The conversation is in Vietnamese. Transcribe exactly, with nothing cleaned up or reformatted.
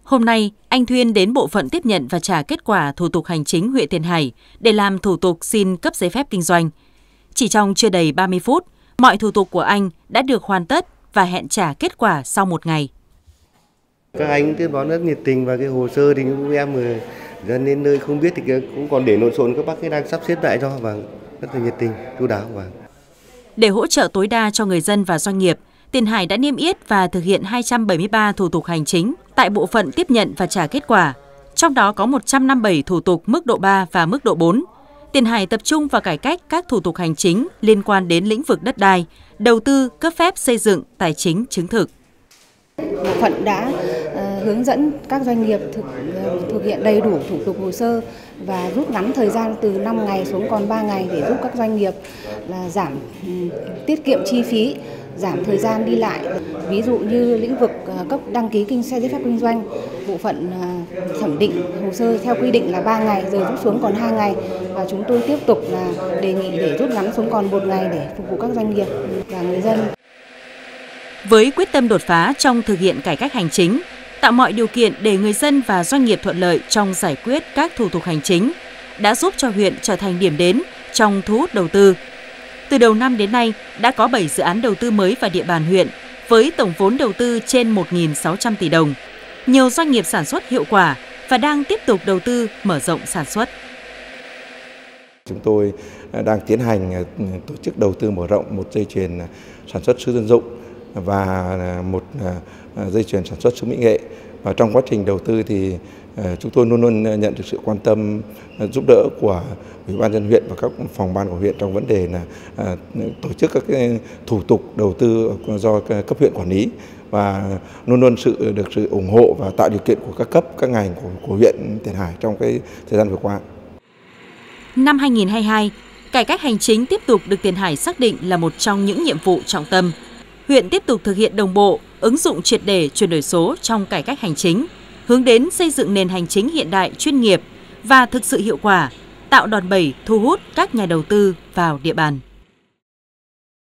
Hôm nay, anh Thuyên đến bộ phận tiếp nhận và trả kết quả thủ tục hành chính huyện Tiền Hải để làm thủ tục xin cấp giấy phép kinh doanh. Chỉ trong chưa đầy ba mươi phút, mọi thủ tục của anh đã được hoàn tất và hẹn trả kết quả sau một ngày. Các anh tư vấn rất nhiệt tình và cái hồ sơ thì những em người dân đến nơi không biết thì cũng còn để lộn xộn, các bác ấy đang sắp xếp lại cho và rất là nhiệt tình, chu đáo. Và để hỗ trợ tối đa cho người dân và doanh nghiệp, Tiền Hải đã niêm yết và thực hiện hai trăm bảy mươi ba thủ tục hành chính tại bộ phận tiếp nhận và trả kết quả. Trong đó có một trăm năm mươi bảy thủ tục mức độ ba và mức độ bốn. Tiền Hải tập trung vào cải cách các thủ tục hành chính liên quan đến lĩnh vực đất đai, đầu tư, cấp phép xây dựng, tài chính chứng thực. Bộ phận đã uh, hướng dẫn các doanh nghiệp thực, uh, thực hiện đầy đủ thủ tục hồ sơ và rút ngắn thời gian từ năm ngày xuống còn ba ngày để giúp các doanh nghiệp là giảm um, tiết kiệm chi phí, giảm thời gian đi lại. Ví dụ như lĩnh vực uh, cấp đăng ký kinh doanh giấy phép kinh doanh, bộ phận uh, thẩm định hồ sơ theo quy định là ba ngày, giờ rút xuống còn hai ngày và chúng tôi tiếp tục là đề nghị để rút ngắn xuống còn một ngày để phục vụ các doanh nghiệp và người dân. Với quyết tâm đột phá trong thực hiện cải cách hành chính, tạo mọi điều kiện để người dân và doanh nghiệp thuận lợi trong giải quyết các thủ tục hành chính, đã giúp cho huyện trở thành điểm đến trong thu hút đầu tư. Từ đầu năm đến nay, đã có bảy dự án đầu tư mới vào địa bàn huyện, với tổng vốn đầu tư trên một nghìn sáu trăm tỷ đồng. Nhiều doanh nghiệp sản xuất hiệu quả và đang tiếp tục đầu tư mở rộng sản xuất. Chúng tôi đang tiến hành tổ chức đầu tư mở rộng một dây chuyền sản xuất sữa dân dụng và một dây chuyền sản xuất sữa mỹ nghệ. Và trong quá trình đầu tư thì chúng tôi luôn luôn nhận được sự quan tâm giúp đỡ của Ủy ban nhân dân huyện và các phòng ban của huyện trong vấn đề là tổ chức các cái thủ tục đầu tư do cấp huyện quản lý, và luôn luôn sự được sự ủng hộ và tạo điều kiện của các cấp, các ngành của, của huyện Tiền Hải trong cái thời gian vừa qua. Năm hai nghìn không trăm hai mươi hai, cải cách hành chính tiếp tục được Tiền Hải xác định là một trong những nhiệm vụ trọng tâm. Huyện tiếp tục thực hiện đồng bộ, ứng dụng triệt để chuyển đổi số trong cải cách hành chính, hướng đến xây dựng nền hành chính hiện đại, chuyên nghiệp và thực sự hiệu quả, tạo đòn bẩy thu hút các nhà đầu tư vào địa bàn.